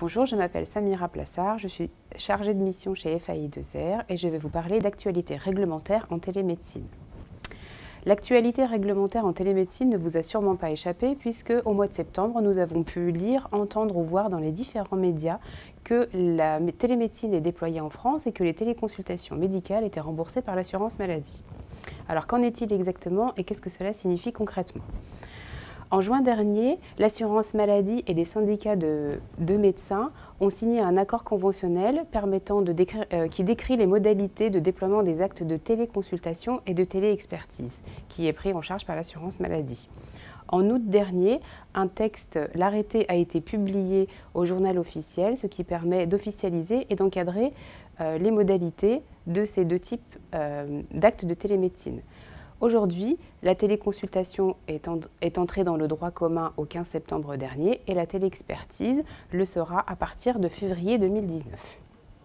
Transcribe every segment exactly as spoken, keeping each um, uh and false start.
Bonjour, je m'appelle Samira Plassard, je suis chargée de mission chez F A I deux R et je vais vous parler d'actualité réglementaire en télémédecine. L'actualité réglementaire en télémédecine ne vous a sûrement pas échappé puisque au mois de septembre, nous avons pu lire, entendre ou voir dans les différents médias que la télémédecine est déployée en France et que les téléconsultations médicales étaient remboursées par l'assurance maladie. Alors qu'en est-il exactement et qu'est-ce que cela signifie concrètement ? En juin dernier, l'assurance maladie et des syndicats de, de médecins ont signé un accord conventionnel permettant de décrire, euh, qui décrit les modalités de déploiement des actes de téléconsultation et de téléexpertise, qui est pris en charge par l'assurance maladie. En août dernier, un texte, l'arrêté a été publié au journal officiel, ce qui permet d'officialiser et d'encadrer euh, les modalités de ces deux types euh, d'actes de télémédecine. Aujourd'hui, la téléconsultation est, en, est entrée dans le droit commun au quinze septembre dernier et la téléexpertise le sera à partir de février deux mille dix-neuf.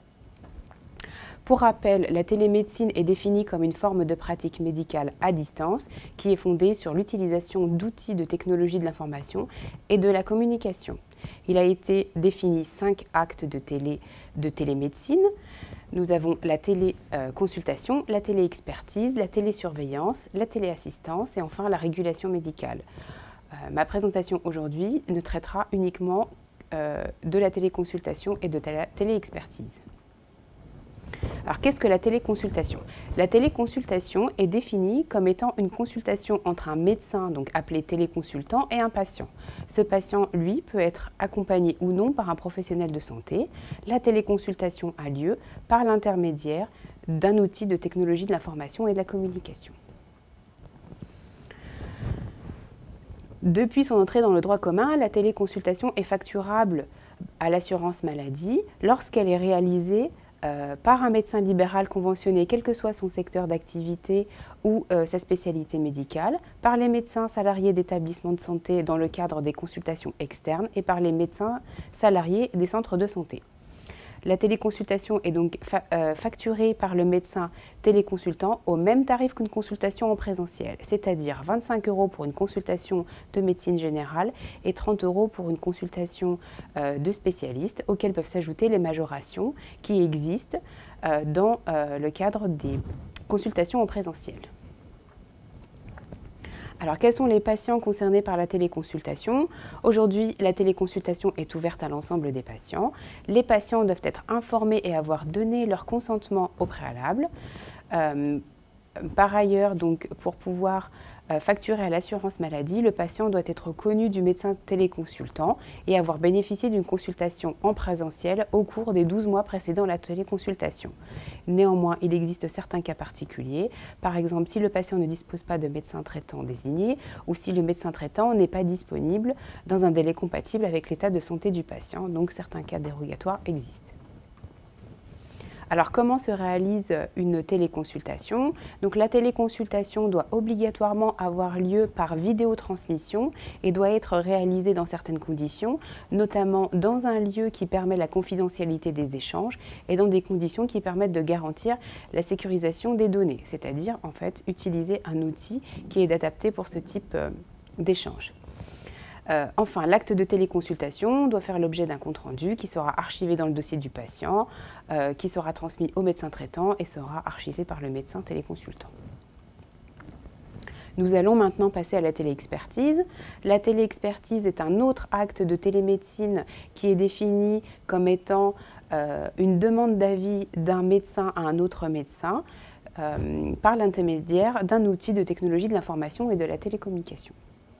Pour rappel, la télémédecine est définie comme une forme de pratique médicale à distance qui est fondée sur l'utilisation d'outils de technologie de l'information et de la communication. Il a été défini cinq actes de, télé, de télémédecine. Nous avons la téléconsultation, la téléexpertise, la télésurveillance, la téléassistance et enfin la régulation médicale. Euh, ma présentation aujourd'hui ne traitera uniquement euh, de la téléconsultation et de la téléexpertise. Alors, qu'est-ce que la téléconsultation ? La téléconsultation est définie comme étant une consultation entre un médecin, donc appelé téléconsultant, et un patient. Ce patient, lui, peut être accompagné ou non par un professionnel de santé. La téléconsultation a lieu par l'intermédiaire d'un outil de technologie de l'information et de la communication. Depuis son entrée dans le droit commun, la téléconsultation est facturable à l'assurance maladie lorsqu'elle est réalisée Euh, par un médecin libéral conventionné, quel que soit son secteur d'activité ou euh, sa spécialité médicale, par les médecins salariés d'établissements de santé dans le cadre des consultations externes et par les médecins salariés des centres de santé. La téléconsultation est donc fa euh, facturée par le médecin téléconsultant au même tarif qu'une consultation en présentiel, c'est-à-dire vingt-cinq euros pour une consultation de médecine générale et trente euros pour une consultation euh, de spécialistes, auxquelles peuvent s'ajouter les majorations qui existent euh, dans euh, le cadre des consultations en présentiel. Alors, quels sont les patients concernés par la téléconsultation ? Aujourd'hui, la téléconsultation est ouverte à l'ensemble des patients. Les patients doivent être informés et avoir donné leur consentement au préalable. Euh, par ailleurs, donc, pour pouvoir euh, facturer à l'assurance maladie, le patient doit être connu du médecin téléconsultant et avoir bénéficié d'une consultation en présentiel au cours des douze mois précédant la téléconsultation. Néanmoins, il existe certains cas particuliers. Par exemple, si le patient ne dispose pas de médecin traitant désigné ou si le médecin traitant n'est pas disponible dans un délai compatible avec l'état de santé du patient. Donc, certains cas dérogatoires existent. Alors, comment se réalise une téléconsultation ? Donc, la téléconsultation doit obligatoirement avoir lieu par vidéotransmission et doit être réalisée dans certaines conditions, notamment dans un lieu qui permet la confidentialité des échanges et dans des conditions qui permettent de garantir la sécurisation des données, c'est-à-dire, en fait, utiliser un outil qui est adapté pour ce type euh, d'échange. Euh, enfin, l'acte de téléconsultation doit faire l'objet d'un compte-rendu qui sera archivé dans le dossier du patient, euh, qui sera transmis au médecin traitant et sera archivé par le médecin téléconsultant. Nous allons maintenant passer à la téléexpertise. La téléexpertise est un autre acte de télémédecine qui est défini comme étant euh, une demande d'avis d'un médecin à un autre médecin euh, par l'intermédiaire d'un outil de technologie de l'information et de la télécommunication.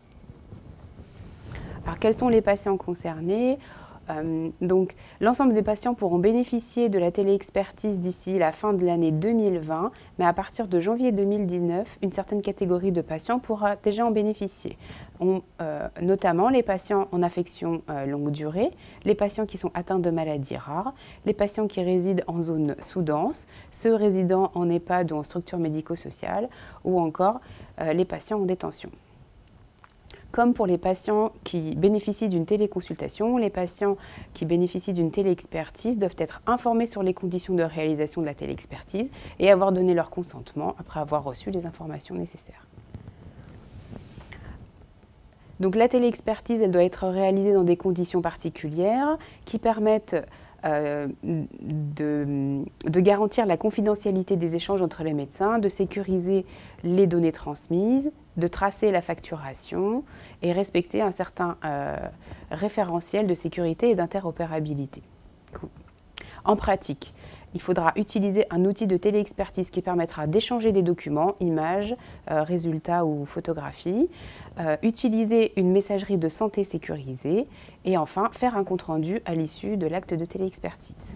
Alors, quels sont les patients concernés ? euh, Donc, l'ensemble des patients pourront bénéficier de la téléexpertise d'ici la fin de l'année deux mille vingt, mais à partir de janvier deux mille dix-neuf, une certaine catégorie de patients pourra déjà en bénéficier. On, euh, notamment les patients en affection euh, longue durée, les patients qui sont atteints de maladies rares, les patients qui résident en zone sous-dense, ceux résidant en EHPAD ou en structure médico-sociale, ou encore euh, les patients en détention. Comme pour les patients qui bénéficient d'une téléconsultation, les patients qui bénéficient d'une téléexpertise doivent être informés sur les conditions de réalisation de la téléexpertise et avoir donné leur consentement après avoir reçu les informations nécessaires. Donc la téléexpertise, elle doit être réalisée dans des conditions particulières qui permettent euh, de, de garantir la confidentialité des échanges entre les médecins, de sécuriser les données transmises, de tracer la facturation et respecter un certain euh, référentiel de sécurité et d'interopérabilité. En pratique, il faudra utiliser un outil de téléexpertise qui permettra d'échanger des documents, images, euh, résultats ou photographies, euh, utiliser une messagerie de santé sécurisée et enfin faire un compte-rendu à l'issue de l'acte de téléexpertise.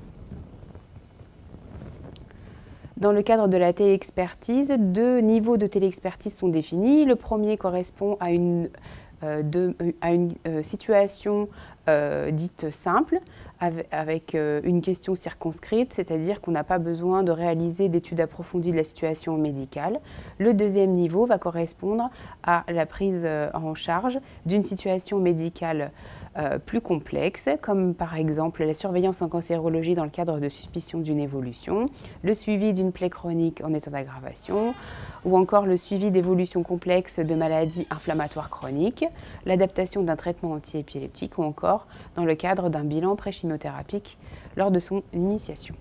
Dans le cadre de la téléexpertise, deux niveaux de téléexpertise sont définis. Le premier correspond à une, euh, de, à une euh, situation euh, dite simple, avec, avec euh, une question circonscrite, c'est-à-dire qu'on n'a pas besoin de réaliser d'études approfondies de la situation médicale. Le deuxième niveau va correspondre à la prise en charge d'une situation médicale Euh, plus complexes, comme par exemple la surveillance en cancérologie dans le cadre de suspicion d'une évolution, le suivi d'une plaie chronique en état d'aggravation, ou encore le suivi d'évolutions complexes de maladies inflammatoires chroniques, l'adaptation d'un traitement antiépileptique ou encore dans le cadre d'un bilan pré-chimiothérapique lors de son initiation.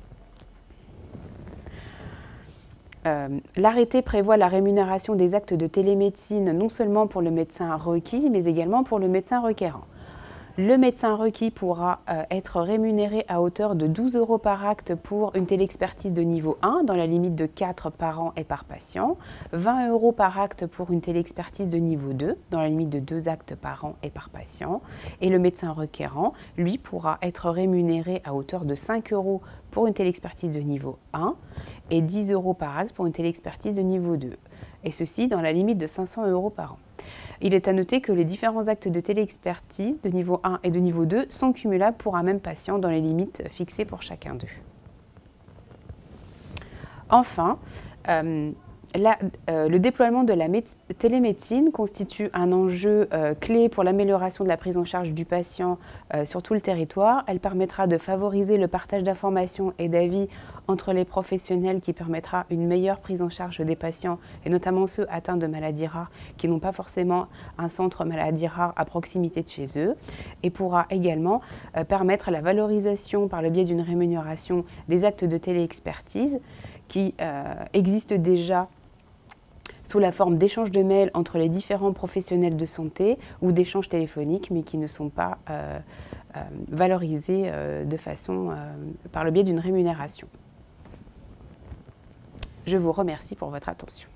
Euh, L'arrêté prévoit la rémunération des actes de télémédecine non seulement pour le médecin requis, mais également pour le médecin requérant. Le médecin requis pourra euh, être rémunéré à hauteur de douze euros par acte pour une téléexpertise de niveau un, dans la limite de quatre par an et par patient, vingt euros par acte pour une téléexpertise de niveau deux, dans la limite de deux actes par an et par patient, et le médecin requérant, lui, pourra être rémunéré à hauteur de cinq euros pour une téléexpertise de niveau un et dix euros par acte pour une téléexpertise de niveau deux, et ceci dans la limite de cinq cents euros par an. Il est à noter que les différents actes de téléexpertise de niveau un et de niveau deux sont cumulables pour un même patient dans les limites fixées pour chacun d'eux. Enfin, euh, la, euh, le déploiement de la télémédecine constitue un enjeu euh, clé pour l'amélioration de la prise en charge du patient euh, sur tout le territoire. Elle permettra de favoriser le partage d'informations et d'avis entre les professionnels qui permettra une meilleure prise en charge des patients et notamment ceux atteints de maladies rares qui n'ont pas forcément un centre maladies rares à proximité de chez eux et pourra également euh, permettre la valorisation par le biais d'une rémunération des actes de téléexpertise qui euh, existent déjà sous la forme d'échanges de mails entre les différents professionnels de santé ou d'échanges téléphoniques, mais qui ne sont pas euh, euh, valorisés euh, de façon, euh, par le biais d'une rémunération. Je vous remercie pour votre attention.